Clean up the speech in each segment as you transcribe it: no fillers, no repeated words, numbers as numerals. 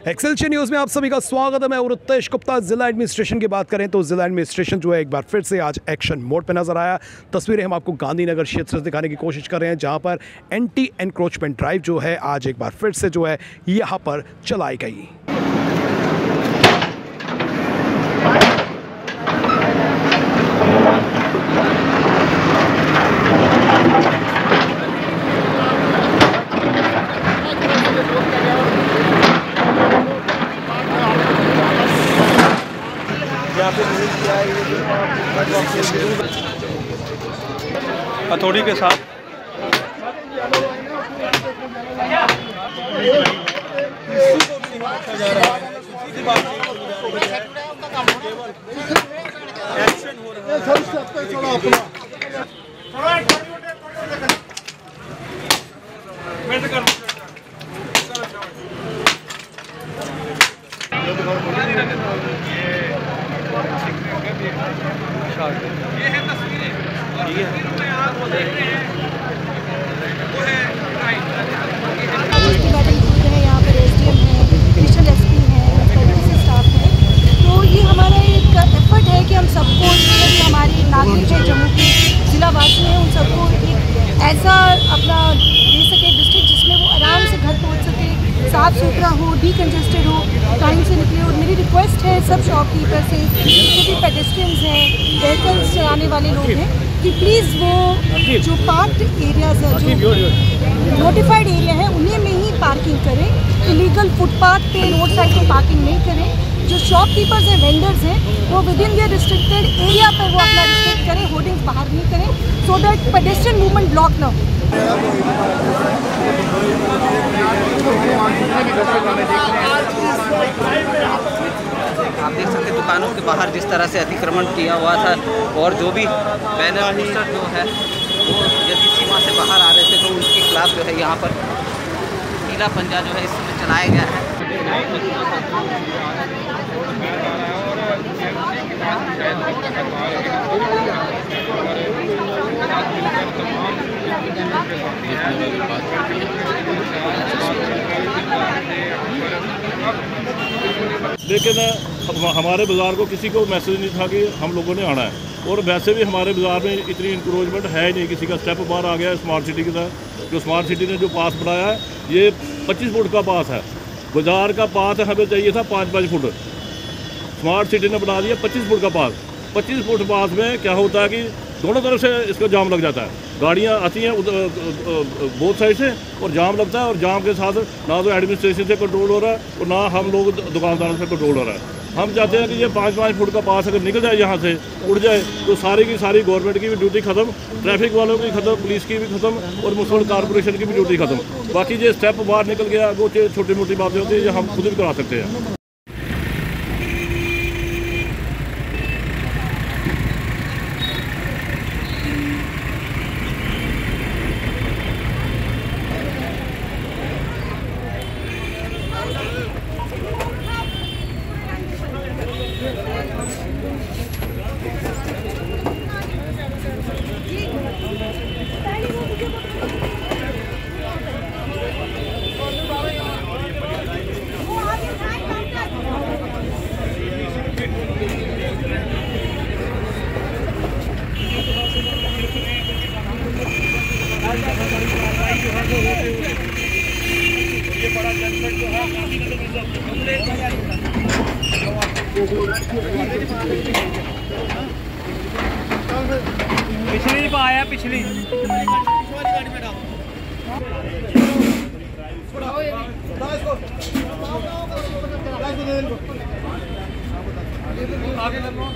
एक्सेलशियन news में आप सभी का स्वागत है। मैं रितेश गुप्ता। जिला एडमिनिस्ट्रेशन की बात करें तो जिला एडमिनिस्ट्रेशन जो है एक बार फिर से आज एक्शन मोड पे नजर आया। तस्वीरें हम आपको गांधीनगर क्षेत्र से दिखाने की कोशिश कर रहे हैं, जहां पर एंटी एनक्रोचमेंट ड्राइव जो है आज एक बार फिर से जो है यहां पर चलाई गई। हथौड़ी के साथ एक्शन हो ये है तस्वीरें में आप वो देख रहे हैं वो है यहाँ पर एसडीएम है, डिस्ट्रिक्ट एसपी है, पुलिस स्टाफ है। तो ये हमारा एक एफर्ट है कि हम सबको जो हमारी नागरिक है, जम्मू के जिलावासी हैं, उन सबको एक ऐसा अपना दे सके डिस्ट्रिक्ट जिसमें वो आराम से घर पहुँच सके, साफ़ सुथरा हो, डीकंजेस्टेड हो, टाइम से निकले। और मेरी रिक्वेस्ट है सब शॉपकीपर से, जितने भी पेडेस्ट्रियंस हैं, व्हीकल्स चलाने वाले लोग हैं, कि प्लीज़ वो जो पार्क एरियाज़ है, जो नोटिफाइड एरिया है, उन्हीं में ही पार्किंग करें। इलीगल फुटपाथ पे रोड साइड पे पार्किंग नहीं करें। जो शॉपकीपर्स हैं, वेंडर्स हैं, वो within their restricted area पर वो अपना रिस्ट्रिक्ट करें, होर्डिंग्स बाहर नहीं करें, so that pedestrian movement block ना हो। आप देख सकते हैं दुकानों के बाहर जिस तरह से अतिक्रमण किया हुआ था, और जो भी बैनर पोस्टर जो है वो यदि सीमा से बाहर आ रहे थे तो उनके खिलाफ जो है यहाँ पर नीला पंजा जो है इस समय चलाया गया है। लेकिन हमारे बाज़ार को किसी को मैसेज नहीं था कि हम लोगों ने आना है, और वैसे भी हमारे बाज़ार में इतनी इंक्रोचमेंट है ही नहीं। किसी का स्टेप बाहर आ गया है स्मार्ट सिटी के साथ। जो स्मार्ट सिटी ने जो पास बनाया है ये 25 फुट का पास है। बाज़ार का पास हमें चाहिए था 5-5 फुट, स्मार्ट सिटी ने बना दिया 25 फुट का पास। 25 फुट पास में क्या होता है कि दोनों तरफ से इसका जाम लग जाता है, गाड़ियाँ आती हैं बोथ साइड से और जाम लगता है। और जाम के साथ ना तो एडमिनिस्ट्रेशन से कंट्रोल हो रहा है और ना हम लोग दुकानदारों से कंट्रोल हो रहा है। हम चाहते हैं कि ये 5-5 फुट का पास अगर निकल जाए, यहाँ से उड़ जाए, तो सारी की सारी गवर्नमेंट की भी ड्यूटी खत्म, ट्रैफिक वालों की खत्म, पुलिस की भी खत्म और म्यूनसिपल कॉर्पोरेशन की भी ड्यूटी खत्म। बाकी जो स्टेप बाहर निकल गया वो छोटी मोटी बातें होती है जो हम खुद भी करा सकते हैं। ये बड़ा जनपद जो है पिछली पाया पिछली गाड़ी में डाल आगे कर लो।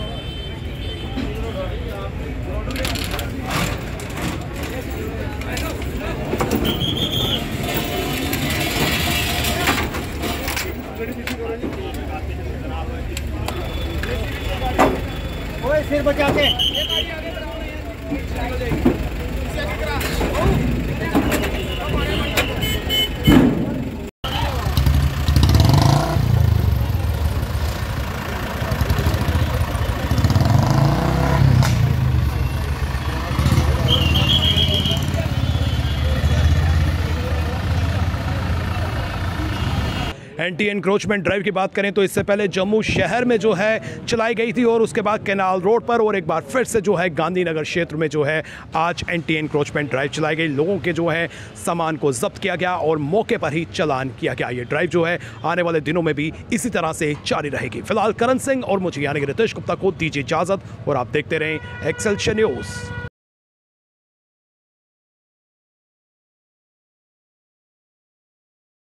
ओए सिर बचा के एंटी एनक्रोचमेंट ड्राइव की बात करें तो इससे पहले जम्मू शहर में जो है चलाई गई थी और उसके बाद कैनाल रोड पर और एक बार फिर से जो है गांधीनगर क्षेत्र में जो है आज एंटी एनक्रोचमेंट ड्राइव चलाई गई। लोगों के जो है सामान को जब्त किया गया और मौके पर ही चालान किया गया। ये ड्राइव जो है आने वाले दिनों में भी इसी तरह से जारी रहेगी। फिलहाल करण सिंह और मुझे यानी कि रितेश गुप्ता को दीजिए इजाजत और आप देखते रहें एक्सेलशियर न्यूज़।